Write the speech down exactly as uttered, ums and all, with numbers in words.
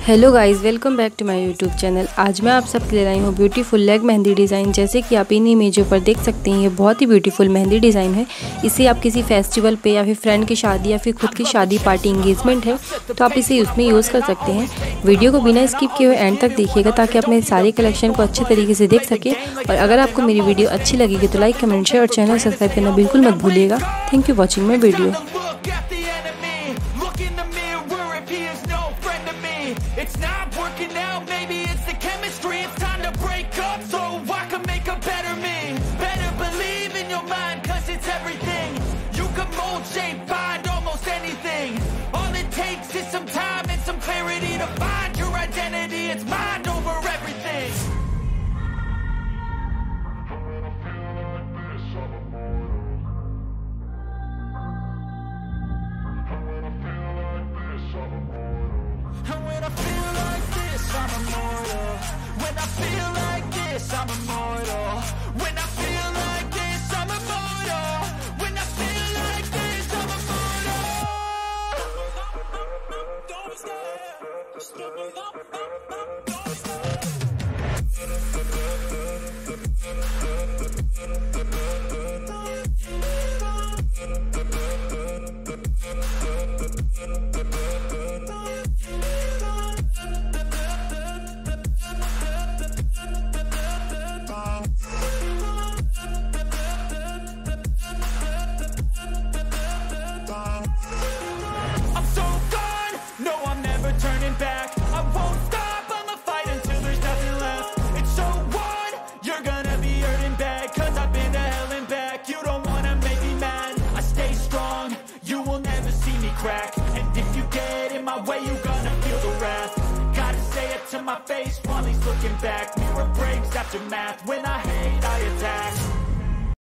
Hello guys, welcome back to my YouTube channel. आज मैं आप सबके लिए लाई हूँ ब्यूटीफुल लेग मेहंदी डिज़ाइन। जैसे कि आप इन इमेजों पर देख सकते हैं, ये बहुत ही ब्यूटीफुल मेहंदी डिज़ाइन है। इसे आप किसी फेस्टिवल पे या फिर फ्रेंड की शादी या फिर खुद की शादी पार्टी इंगेजमेंट है तो आप इसे उसमें यूज़ कर सकते हैं। वीडियो को बिना स्किप किए हुए एंड तक देखिएगा ताकि आप मेरे सारे कलेक्शन को अच्छे तरीके से देख सकें। और अगर आपको मेरी वीडियो अच्छी लगेगी तो लाइक, कमेंट, शेयर और चैनल सब्सक्राइब करना बिल्कुल मत भूलिएगा। Thank you watching my video. It's not working out, maybe it's the chemistry. It's time to break up so I can make a better me. Better believe in your mind, cause it's everything. You can mold, shape, find almost anything. All it takes is some time and some clarity to find your identity. It's mind over everything. And when I feel like this, I'm immortal. When I feel like this, I'm immortal. When I feel like this, I'm immortal. When I feel like this, I'm immortal. Don't stop, stop it up, up, up, don't stop. Turning back, I won't stop, I'ma fight until there's nothing left. It's so what? You're gonna be hurting bad, cause I've been to hell and back. You don't wanna make me mad, I stay strong, you will never see me crack. And if you get in my way, you're gonna feel the wrath. Gotta say it to my face while he's looking back. Mirror breaks after math, when I